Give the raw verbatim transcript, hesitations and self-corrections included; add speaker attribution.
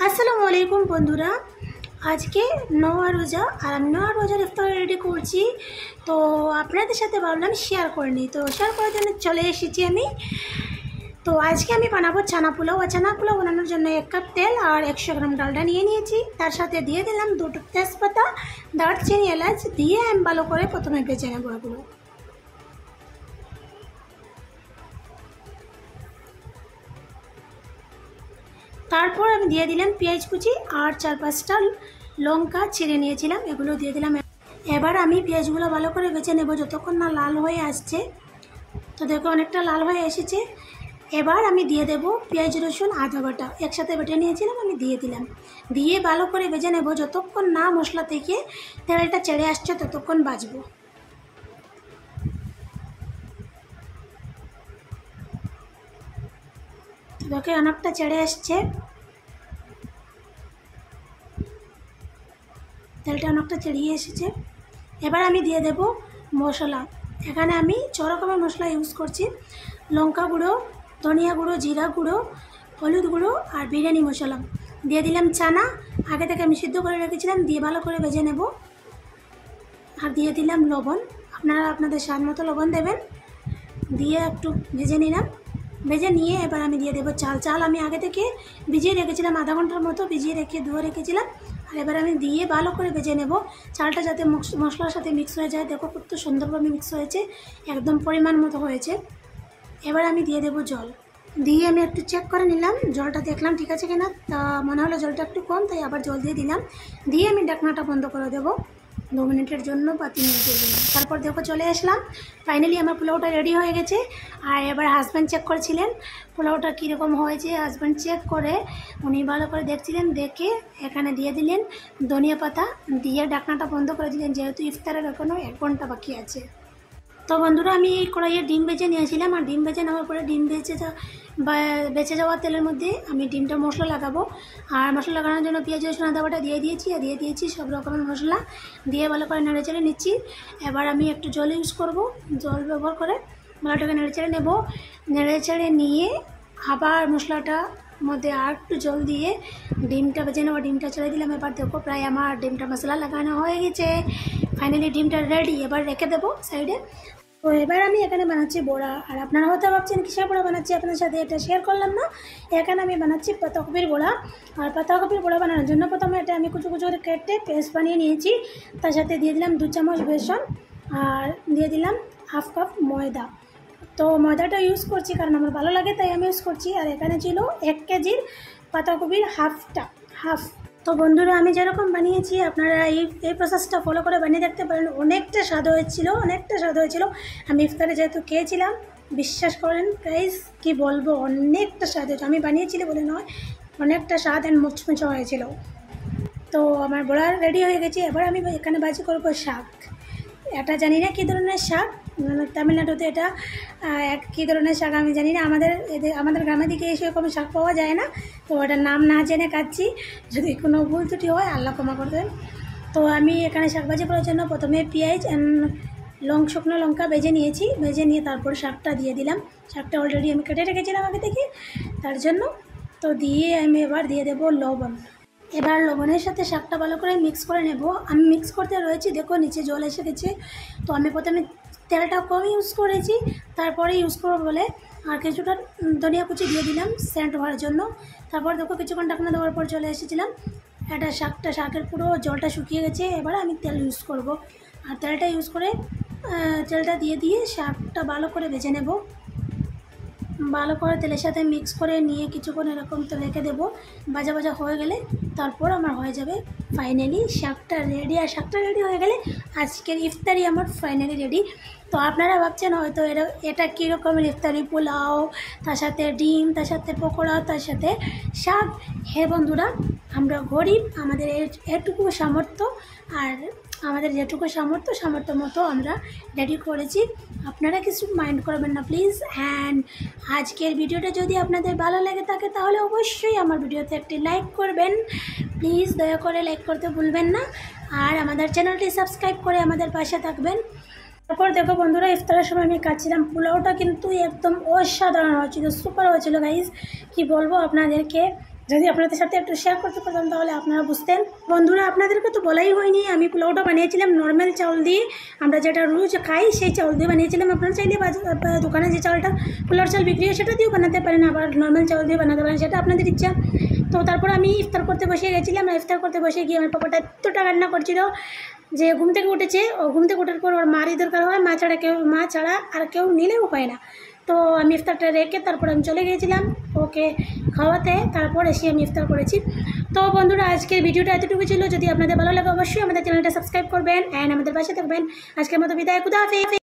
Speaker 1: আসসালামু আলাইকুম বন্ধুরা, আজকে নওয়া রোজা আর আমি নওয়া রোজার ইফতার রেডি করছি। তো আপনাদের সাথে ভাবলাম শেয়ার করে নিই, তো শেয়ার করার জন্য চলে এসেছি আমি। তো আজকে আমি বানাবো ছানা পোলাও। আর ছানা পোলাও বানানোর জন্য এক কাপ তেল আর একশো গ্রাম ডালডা নিয়ে নিয়েছি। তার সাথে দিয়ে দিলাম দুটো তেজপাতা, দারচিনি, এলাচ দিয়ে আমি ভালো করে প্রথমে ভেজে নেবো এগুলো। তারপর আমি দিয়ে দিলাম পেঁয়াজ কুচি আর চার পাঁচটা লঙ্কা ছিঁড়ে নিয়েছিলাম, এগুলো দিয়ে দিলাম। এবার আমি পেঁয়াজগুলো ভালো করে ভেজে নেব যতক্ষণ না লাল হয়ে আসছে। তো দেখো অনেকটা লাল হয়ে এসেছে। এবার আমি দিয়ে দেব পেঁয়াজ রসুন আদা বাটা একসাথে বেটে নিয়েছিলাম, আমি দিয়ে দিলাম। দিয়ে ভালো করে ভেজে নেব যতক্ষণ না মশলা থেকে তেলটা ছেড়ে আসছে ততক্ষণ ভাজবো। দেখো অনেকটা ছেড়ে আসছে, তেলটা অনেকটা ছেড়িয়ে এসেছে। এবার আমি দিয়ে দেব মশলা। এখানে আমি ছ রকমের মশলা ইউজ করছি: লঙ্কা গুঁড়ো, ধনিয়া গুঁড়ো, জিরা গুঁড়ো, হলুদ গুঁড়ো আর বিরিয়ানি মশলা। দিয়ে দিলাম চানা, আগে থেকে আমি সিদ্ধ করে রেখেছিলাম, দিয়ে ভালো করে ভেজে নেব। আর দিয়ে দিলাম লবণ, আপনারা আপনাদের স্বাদ মতো লবণ দেবেন। দিয়ে একটু ভেজে নিলাম, ভেজে নিয়ে এবার আমি দিয়ে দেবো চাল। চাল আমি আগে থেকে ভিজিয়ে রেখেছিলাম, আধা ঘন্টার মতো ভিজিয়ে রেখে ধুয়ে রেখেছিলাম। আর এবার আমি দিয়ে ভালো করে ভেজে নেব, চালটা যাতে মশলার সাথে মিক্স হয়ে যায়। দেখো কত সুন্দরভাবে মিক্স হয়েছে, একদম পরিমাণ মতো হয়েছে। এবার আমি দিয়ে দেবো জল, দিয়ে আমি একটু চেক করে নিলাম, জলটা দেখলাম ঠিক আছে কিনা। তা মনে হলো জলটা একটু কম, তাই আবার জল দিয়ে দিলাম। দিয়ে আমি ঢাকনাটা বন্ধ করে দেবো দু মিনিটের জন্য বা তিন মিনিটের জন্য। তারপর দেখো চলে আসলাম, ফাইনালি আমার পোলাওটা রেডি হয়ে গেছে। আর এবার হাজব্যান্ড চেক করেছিলেন পোলাওটা কীরকম হয়েছে। হাজব্যান্ড চেক করে উনি ভালো করে দেখছিলেন, দেখে এখানে দিয়ে দিলেন ধনিয়া পাতা, দিয়ে ঢাকনাটা বন্ধ করে দিলেন, যেহেতু ইফতারের এখনও এক ঘন্টা বাকি আছে। তো বন্ধুরা, আমি এই কড়াইয়ে ডিম ভেজে নিয়েছিলাম, আর ডিম ভেজে নেওয়ার পরে ডিম ভেজে যা বেঁচে যাওয়া তেলের মধ্যে আমি ডিমটা মশলা লাগাবো। আর মশলা লাগানোর জন্য পেঁয়াজ রসুন আদা বাটা দিয়ে দিয়েছি, আর দিয়ে দিয়েছি সব রকমের মশলা, দিয়ে ভালো করে নেড়ে চেড়ে নিচ্ছি। এবার আমি একটু জল ইউজ করব, জল ব্যবহার করে ভালোটাকে নেড়ে চেড়ে নেব। নেড়ে চেড়ে নিয়ে আবার মশলাটা মধ্যে আর একটু জল দিয়ে ডিমটা ভেজে নেওয়া ডিমটা ছেড়ে দিলাম। এবার দেখো প্রায় আমার ডিমটা মশলা লাগানো হয়ে গেছে, ফাইনালি ডিমটা রেডি। এবার রেখে দেবো সাইডে। তো এবার আমি এখানে বানাচ্ছি বড়া। আর আপনারা হয়তো ভাবছেন কিসের বড়া বানাচ্ছি, আপনার সাথে এটা শেয়ার করলাম না। এখানে আমি বানাচ্ছি পাতাকপির বড়া। আর পাতাকপির বড়া বানানোর জন্য প্রথমে এটা আমি কুচু কুচু করে কেটে পেস্ট বানিয়ে নিয়েছি। তার সাথে দিয়ে দিলাম দু চামচ বেসন, আর দিয়ে দিলাম হাফ কাপ ময়দা। তো ময়দাটা ইউজ করছি কারণ আমার ভালো লাগে, তাই আমি ইউজ করছি। আর এখানে ছিল এক কেজির পাতাকপির হাফটা হাফ। তো বন্ধুরা, আমি যেরকম বানিয়েছি আপনারা এই এই প্রসেসটা ফলো করে বানিয়ে দেখতে পারেন। অনেকটা স্বাদ হয়েছিল, অনেকটা স্বাদ হয়েছিল। আমি ইফতারে যেহেতু খেয়েছিলাম, বিশ্বাস করেন গাইস, কি বলবো, অনেকটা স্বাদ হয়েছে। আমি বানিয়েছিল বলে নয়, অনেকটা স্বাদ অ্যান্ড মুচমুচে হয়েছিল। তো আমার বড়া রেডি হয়ে গেছে। এবার আমি এখানে বাজি করবো শাক। এটা জানি না কী ধরনের শাক, তামিলনাড়ুতে এটা এক কী ধরনের শাক আমি জানি না। আমাদের এদের আমাদের গ্রামের দিকে এই সেরকম শাক পাওয়া যায় না, তো ওটার নাম না জেনে খাচ্ছি। যদি কোনো ভুল ত্রুটি হয় আল্লাহ ক্ষমা করবেন। তো আমি এখানে শাক ভাজি করার জন্য প্রথমে পেঁয়াজ লং শুকনো লঙ্কা ভেজে নিয়েছি, ভেজে নিয়ে তারপর শাকটা দিয়ে দিলাম। শাকটা অলরেডি আমি কেটে রেখেছিলাম আগে থেকে, তার জন্য। তো দিয়ে আমি এবার দিয়ে দেবো লবণ। এবার লবণের সাথে শাকটা ভালো করে মিক্স করে নেব। আমি মিক্স করতে রয়েছি, দেখো নিচে জল এসে গেছে। তো আমি প্রথমে তেলটা কম ইউজ করেছি, তারপরে ইউজ করবো বলে আর কিছুটা ধনিয়া কুচি দিয়ে দিলাম সেন্ট হওয়ার জন্য। তারপর দেখো কিছুক্ষণ ঢাকনা দেওয়ার পর চলে এসেছিলাম। এটা শাকটা শাকের পুরো জলটা শুকিয়ে গেছে। এবার আমি তেল ইউজ করব, আর তেলটা ইউজ করে তেলটা দিয়ে দিয়ে শাকটা ভালো করে ভেজে নেব। ভালো করে তেলের সাথে মিক্স করে নিয়ে কিছুক্ষণ এরকম তো রেখে দেবো। ভাজা ভাজা হয়ে গেলে তারপর আমার হয়ে যাবে ফাইনালি শাকটা রেডি। আর শাকটা রেডি হয়ে গেলে আজকের ইফতারি আমার ফাইনালি রেডি। তো আপনারা ভাবছেন হয়তো এটা এটা কীরকমের ইফতারি, পোলাও, তার সাথে ডিম, তার সাথে পকোড়া, তার সাথে শাক। হ্যাঁ বন্ধুরা, আমরা গরিব, আমাদের এটুকু সামর্থ্য, আর আমাদের যেটুকু সামর্থ্য সামর্থ্য মতো আমরা রেডি করেছি। আপনারা কিছু মাইন্ড করবেন না প্লিজ। অ্যান্ড আজকের ভিডিওটা যদি আপনাদের ভালো লেগে থাকে তাহলে অবশ্যই আমার ভিডিওতে একটি লাইক করবেন প্লিজ, দয়া করে লাইক করতে ভুলবেন না। আর আমাদের চ্যানেলটি সাবস্ক্রাইব করে আমাদের পাশে থাকবেন। তারপর দেখো বন্ধুরা, ইফতারের সময় আমি খাচ্ছিলাম, পোলাওটা কিন্তু একদম অসাধারণ হয়েছিল, সুপার হয়েছিল গাইজ। কি বলবো আপনাদেরকে, যদি আপনাদের সাথে একটু শেয়ার করতে পারতাম তাহলে আপনারা বুঝতেন। বন্ধুরা, আপনাদেরকে তো বলাই হয়নি, আমি পোলাওটা বানিয়েছিলাম নর্মাল চাউল দিয়ে, আমরা যেটা রোজ খাই সেই চাউল দিয়ে বানিয়েছিলাম। আপনারা চাইলে দোকানে যে চাউলটা পোলাওর চাল বিক্রি হয় সেটা দিয়েও বানাতে পারেন, আবার নর্মাল চাউল দিয়ে বানাতে পারেন, সেটা আপনাদের ইচ্ছা। তো তারপর আমি ইফতার করতে বসে গেছিলাম। ইফতার করতে বসে গিয়ে আমার পাপাটা এতটা রান্না করছিল যে ঘুম থেকে উঠেছে, ও ঘুম থেকে ওঠার পর ওর মারই দরকার হয়, মা ছাড়া কেউ মা ছাড়া আর কেউ নিলেও পায় না। তো আমি ইফতারটা রেখে তারপর আমি চলে গিয়েছিলাম ওকে খাওয়াতে, তারপর এসে আমি ইফতার করেছি। তো বন্ধুরা, আজকের ভিডিওটা এতটুকু ছিল। যদি আপনাদের ভালো লাগে অবশ্যই আমাদের চ্যানেলটা সাবস্ক্রাইব করবেন অ্যান্ড আমাদের পাশে থাকবেন। আজকের মতো বিদায়, খুদা হাফেজ।